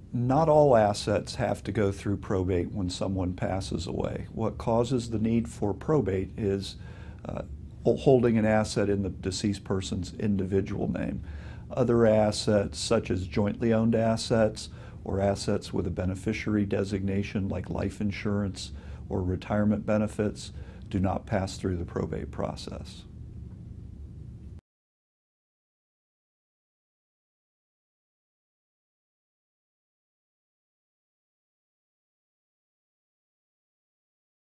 Not all assets have to go through probate when someone passes away. What causes the need for probate is holding an asset in the deceased person's individual name. Other assets, such as jointly owned assets or assets with a beneficiary designation like life insurance or retirement benefits, do not pass through the probate process.